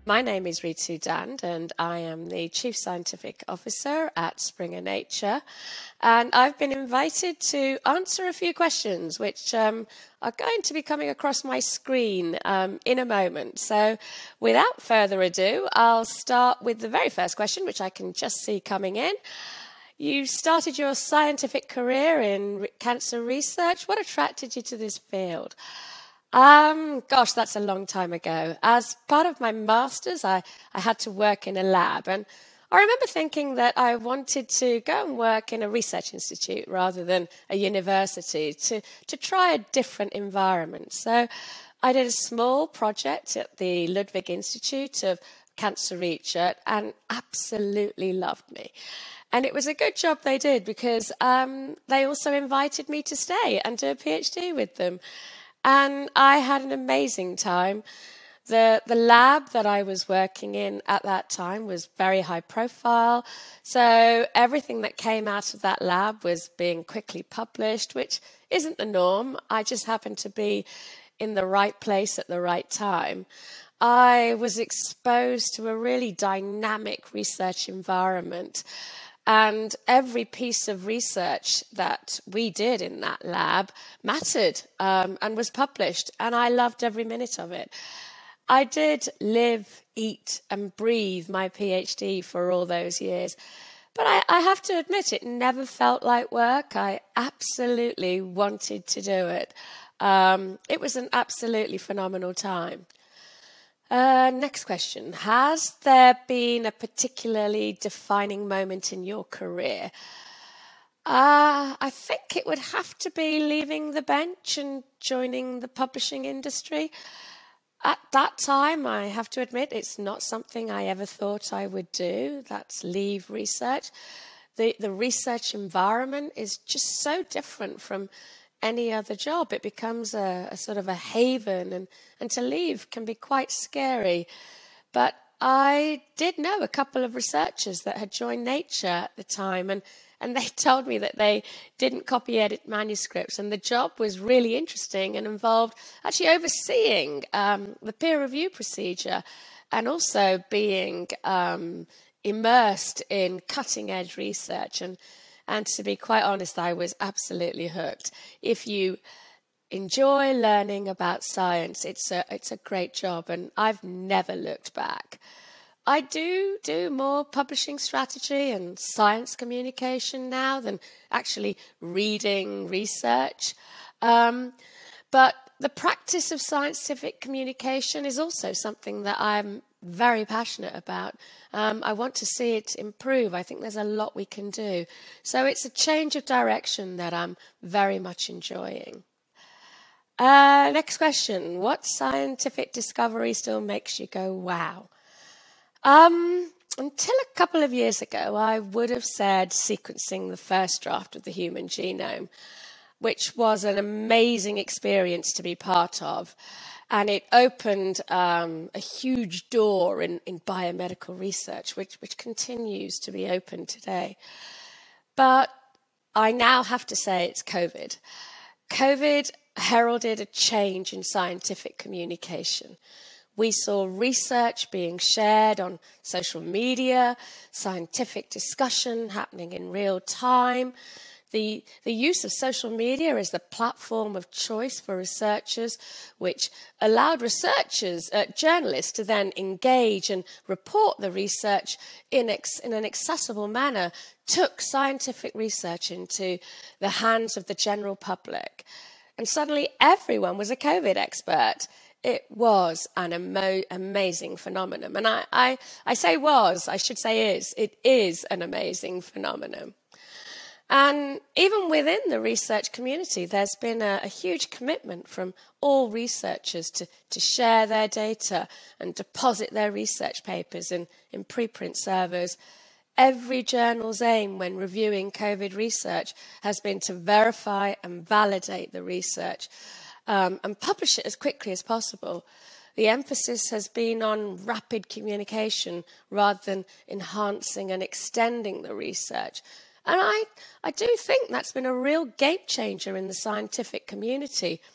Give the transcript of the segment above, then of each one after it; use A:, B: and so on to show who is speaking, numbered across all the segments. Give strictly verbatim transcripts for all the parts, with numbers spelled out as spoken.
A: My name is Ritu Dhand and I am the Chief Scientific Officer at Springer Nature, and I've been invited to answer a few questions which um, are going to be coming across my screen um, in a moment. So without further ado, I'll start with the very first question, which I can just see coming in. You started your scientific career in cancer research. What attracted you to this field? Um, gosh, that's a long time ago. As part of my master's, I, I had to work in a lab, and I remember thinking that I wanted to go and work in a research institute rather than a university to, to try a different environment. So I did a small project at the Ludwig Institute of Cancer Research and absolutely loved me. And it was a good job they did because um, they also invited me to stay and do a PhD with them. And I had an amazing time. The, the lab that I was working in at that time was very high profile. So everything that came out of that lab was being quickly published, which isn't the norm. I just happened to be in the right place at the right time. I was exposed to a really dynamic research environment. And every piece of research that we did in that lab mattered um, and was published, and I loved every minute of it. I did live, eat, and breathe my PhD for all those years, but I, I have to admit it never felt like work. I absolutely wanted to do it. Um, it was an absolutely phenomenal time. Uh, next question. Has there been a particularly defining moment in your career? Uh, I think it would have to be leaving the bench and joining the publishing industry. At that time, I have to admit, it's not something I ever thought I would do. That's leave research. The, the research environment is just so different from any other job. It becomes a, a sort of a haven, and, and to leave can be quite scary. But I did know a couple of researchers that had joined Nature at the time, and, and they told me that they didn't copy edit manuscripts, and the job was really interesting and involved actually overseeing um, the peer review procedure and also being um, immersed in cutting edge research. And And to be quite honest, I was absolutely hooked. If you enjoy learning about science, it's a, it's a great job, and I've never looked back. I do do more publishing strategy and science communication now than actually reading research. Um, but the practice of scientific communication is also something that I'm very passionate about. Um, I want to see it improve. I think there's a lot we can do. So it's a change of direction that I'm very much enjoying. Uh, next question. What scientific discovery still makes you go, wow? Um, until a couple of years ago, I would have said sequencing the first draft of the human genome, which was an amazing experience to be part of. And it opened um, a huge door in, in biomedical research, which, which continues to be open today. But I now have to say it's COVID. COVID heralded a change in scientific communication. We saw research being shared on social media, scientific discussion happening in real time. The, the use of social media as the platform of choice for researchers, which allowed researchers, uh, journalists, to then engage and report the research in, ex, in an accessible manner, took scientific research into the hands of the general public. And suddenly everyone was a COVID expert. It was an amo amazing phenomenon. And I, I, I say was, I should say is. It is an amazing phenomenon. And even within the research community, there's been a, a huge commitment from all researchers to, to share their data and deposit their research papers in, in preprint servers. Every journal's aim when reviewing COVID research has been to verify and validate the research um, and publish it as quickly as possible. The emphasis has been on rapid communication rather than enhancing and extending the research. And I, I do think that's been a real game changer in the scientific community.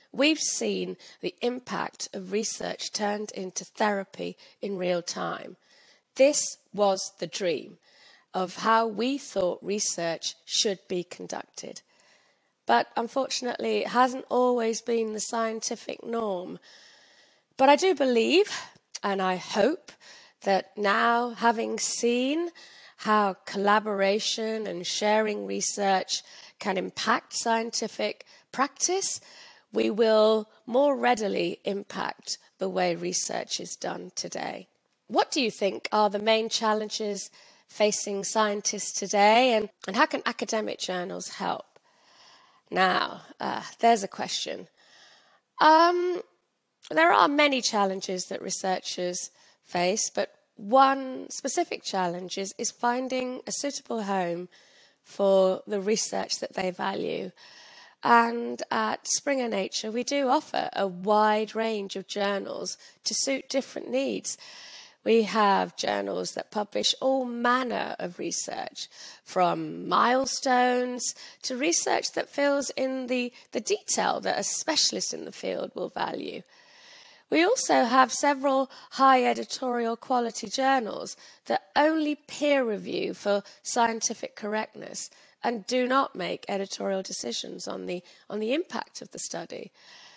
A: we've seen the impact of research turned into therapy in real time. This was the dream of how we thought research should be conducted. But unfortunately, it hasn't always been the scientific norm. But I do believe, and I hope, that now, having seen how collaboration and sharing research can impact scientific practice, we will more readily impact the way research is done today. What do you think are the main challenges facing scientists today, and, and how can academic journals help? Now, uh, there's a question. Um, there are many challenges that researchers face, but one specific challenge is, is finding a suitable home for the research that they value. And at Springer Nature, we do offer a wide range of journals to suit different needs. We have journals that publish all manner of research, from milestones to research that fills in the, the detail that a specialist in the field will value. We also have several high editorial quality journals that only peer review for scientific correctness and do not make editorial decisions on the, on the impact of the study.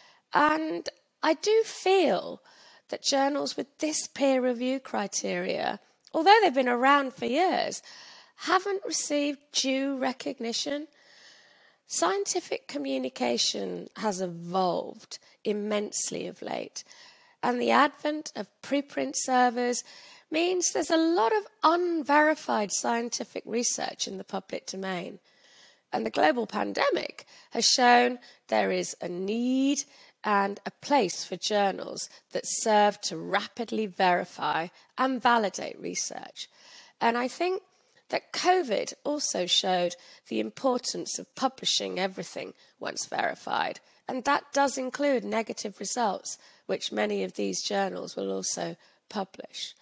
A: And I do feel that journals with this peer review criteria, although they've been around for years, haven't received due recognition. Scientific communication has evolved immensely of late, and the advent of preprint servers means there's a lot of unverified scientific research in the public domain. And the global pandemic has shown there is a need and a place for journals that serve to rapidly verify and validate research. And I think that COVID also showed the importance of publishing everything once verified. And that does include negative results, which many of these journals will also publish.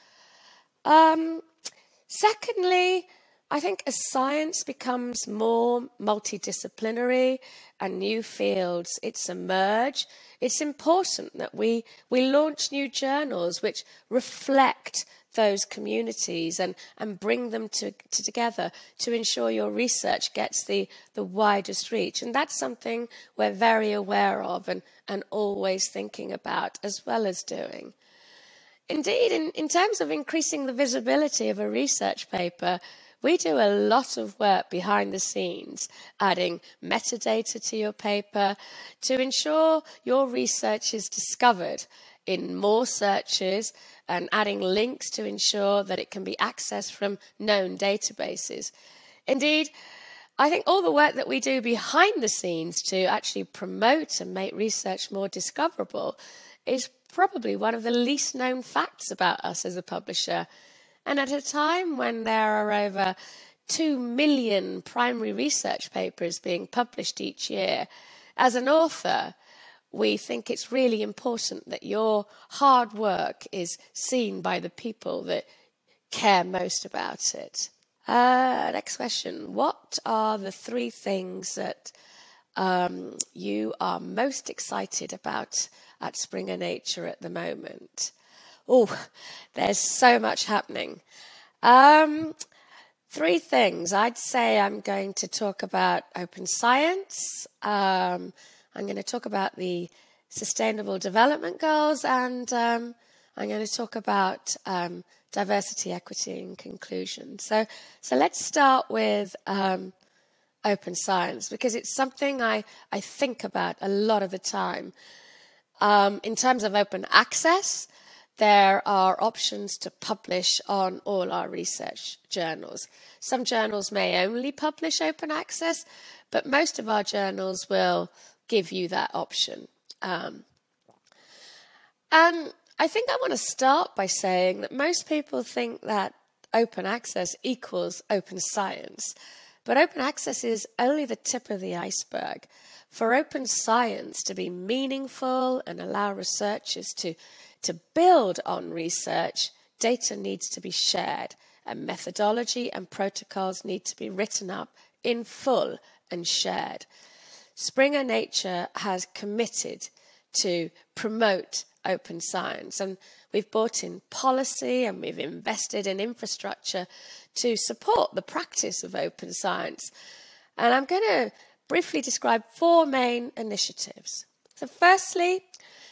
A: Um, secondly, I think as science becomes more multidisciplinary and new fields it's emerge, it's important that we, we launch new journals which reflect those communities and, and bring them to, to together to ensure your research gets the, the widest reach. And that's something we're very aware of and, and always thinking about as well as doing. Indeed, in, in terms of increasing the visibility of a research paper, we do a lot of work behind the scenes, adding metadata to your paper to ensure your research is discovered in more searches and adding links to ensure that it can be accessed from known databases. Indeed, I think all the work that we do behind the scenes to actually promote and make research more discoverable is probably one of the least known facts about us as a publisher. And at a time when there are over two million primary research papers being published each year, as an author, we think it's really important that your hard work is seen by the people that care most about it. Uh, next question. What are the three things that um, you are most excited about at Springer Nature at the moment? Oh, there's so much happening. Um, three things. I'd say I'm going to talk about open science. Um, I'm going to talk about the Sustainable Development Goals, and um, I'm going to talk about um, diversity, equity, and inclusion. So, so let's start with um, open science, because it's something I, I think about a lot of the time. Um, in terms of open access, there are options to publish on all our research journals. Some journals may only publish open access, but most of our journals will give you that option. Um, and I think I want to start by saying that most people think that open access equals open science, but open access is only the tip of the iceberg. For open science to be meaningful and allow researchers to, to build on research, data needs to be shared, and methodology and protocols need to be written up in full and shared. Springer Nature has committed to promote open science. And we've brought in policy and we've invested in infrastructure to support the practice of open science. And I'm going to briefly describe four main initiatives. So firstly,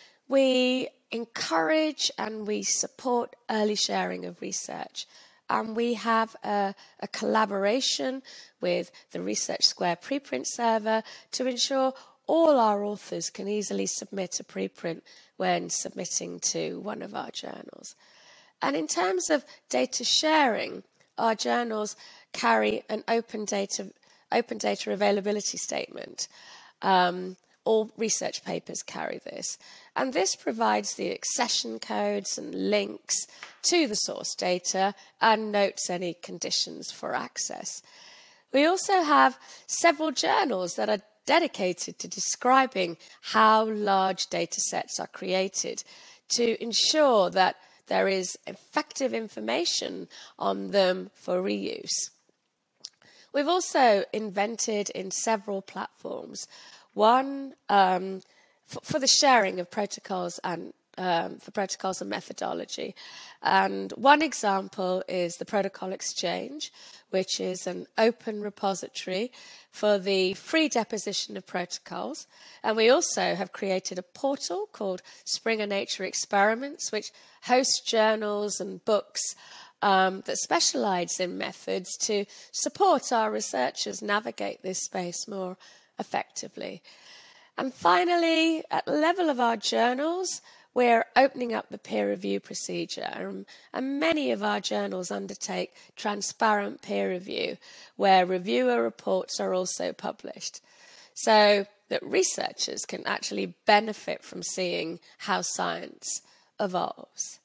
A: we encourage and we support early sharing of research. And we have a, a collaboration with the Research Square preprint server to ensure all our authors can easily submit a preprint when submitting to one of our journals. And in terms of data sharing, our journals carry an open data, open data availability statement. Um, all research papers carry this. And this provides the accession codes and links to the source data and notes any conditions for access. We also have several journals that are dedicated to describing how large data sets are created to ensure that there is effective information on them for reuse. We've also invented in several platforms, one um, for, for the sharing of protocols and um, for protocols and methodology. And one example is the Protocol Exchange, which is an open repository for the free deposition of protocols. And we also have created a portal called Springer Nature Experiments, which hosts journals and books um, that specialize in methods to support our researchers navigate this space more effectively. And finally, at the level of our journals, we're opening up the peer review procedure, and, and many of our journals undertake transparent peer review, where reviewer reports are also published, so that researchers can actually benefit from seeing how science evolves.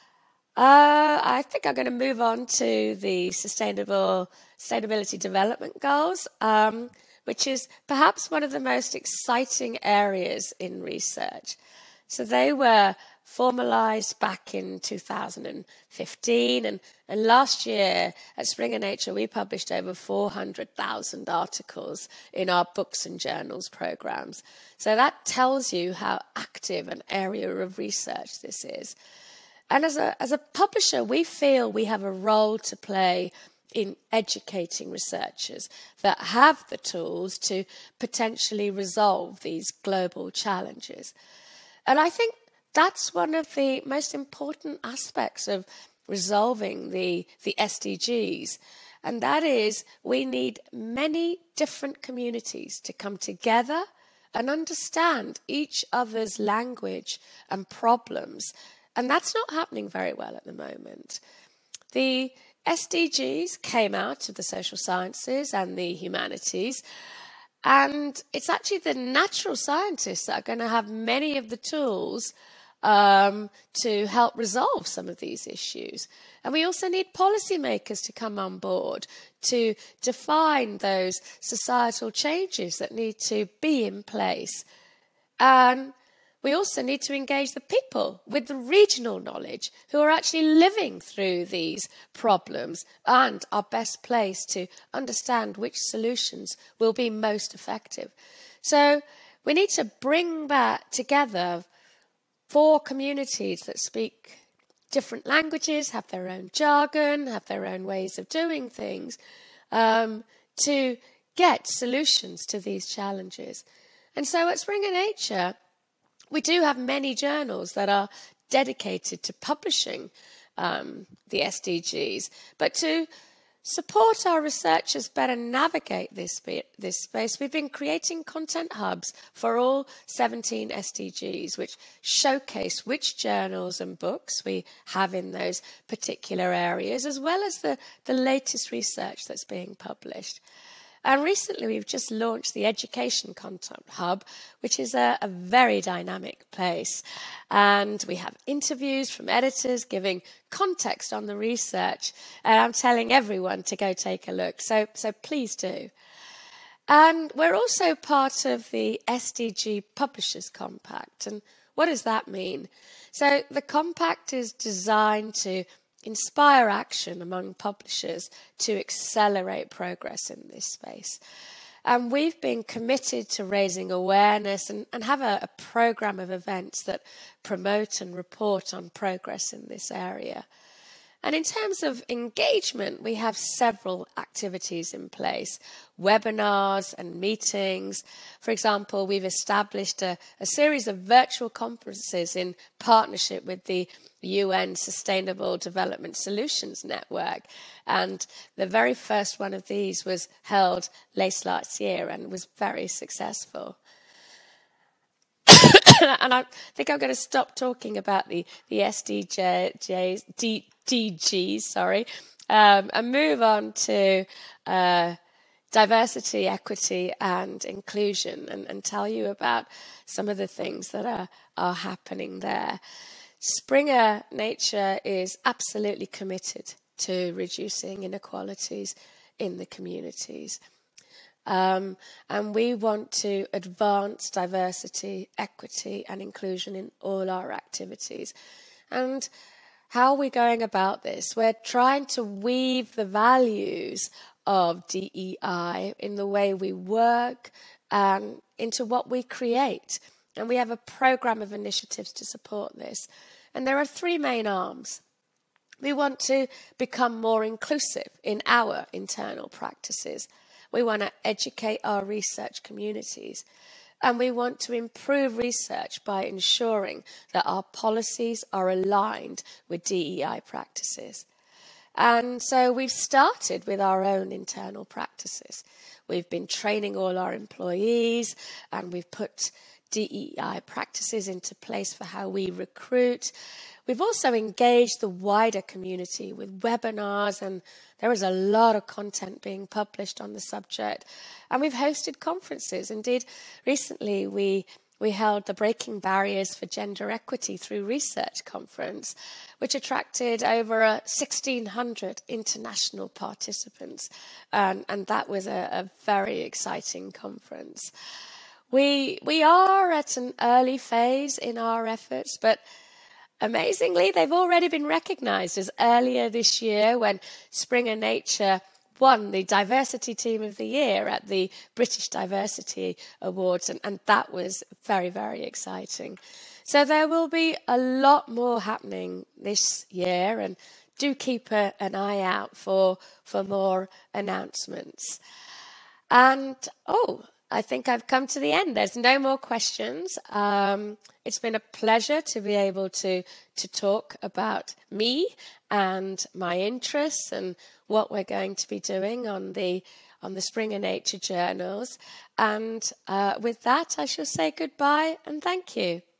A: Uh, I think I'm going to move on to the sustainable sustainability development goals, um, which is perhaps one of the most exciting areas in research. So they were formalized back in two thousand fifteen, and, and last year at Springer Nature we published over four hundred thousand articles in our books and journals programs. So that tells you how active an area of research this is. And as a, as a publisher, we feel we have a role to play in educating researchers that have the tools to potentially resolve these global challenges. And I think that's one of the most important aspects of resolving the, the S D Gs. And that is, we need many different communities to come together and understand each other's language and problems. And that's not happening very well at the moment. The S D Gs came out of the social sciences and the humanities, and it's actually the natural scientists that are going to have many of the tools um, to help resolve some of these issues. And we also need policymakers to come on board to define those societal changes that need to be in place. And we also need to engage the people with the regional knowledge who are actually living through these problems and are best placed to understand which solutions will be most effective. So we need to bring that together for communities that speak different languages, have their own jargon, have their own ways of doing things, um, to get solutions to these challenges. And so at Springer Nature, we do have many journals that are dedicated to publishing um, the S D Gs, but to support our researchers better navigate this, this space, we've been creating content hubs for all seventeen S D Gs, which showcase which journals and books we have in those particular areas, as well as the, the latest research that's being published. And recently we've just launched the Education Content Hub, which is a, a very dynamic place. And we have interviews from editors giving context on the research. And I'm telling everyone to go take a look. So, so please do. And we're also part of the S D G Publishers Compact. And what does that mean? So the compact is designed to inspire action among publishers to accelerate progress in this space. And we've been committed to raising awareness and, and have a, a programme of events that promote and report on progress in this area. And in terms of engagement, we have several activities in place, webinars and meetings. For example, we've established a, a series of virtual conferences in partnership with the U N Sustainable Development Solutions Network. And the very first one of these was held late last year and was very successful. And I think I'm going to stop talking about the, the S D Gs, D, DGs, sorry, um, and move on to uh, diversity, equity and inclusion, and, and tell you about some of the things that are, are happening there. Springer Nature is absolutely committed to reducing inequalities in the communities. Um, and we want to advance diversity, equity and inclusion in all our activities. And how are we going about this? We're trying to weave the values of D E I in the way we work and into what we create. And we have a programme of initiatives to support this. And there are three main arms. We want to become more inclusive in our internal practices. We want to educate our research communities, and we want to improve research by ensuring that our policies are aligned with D E I practices. And so we've started with our own internal practices. We've been training all our employees, and we've put D E I practices into place for how we recruit. We've also engaged the wider community with webinars, and there is a lot of content being published on the subject. And we've hosted conferences. Indeed, recently we, we held the Breaking Barriers for Gender Equity Through Research conference, which attracted over uh, sixteen hundred international participants. And, and that was a, a very exciting conference. We, we are at an early phase in our efforts, but amazingly, they've already been recognised, as earlier this year when Springer Nature won the Diversity Team of the Year at the British Diversity Awards, and, and that was very, very exciting. So there will be a lot more happening this year, and do keep a, an eye out for, for more announcements. And, oh, I think I've come to the end. There's no more questions. Um, it's been a pleasure to be able to, to talk about me and my interests and what we're going to be doing on the, on the Springer Nature journals. And uh, with that, I shall say goodbye and thank you.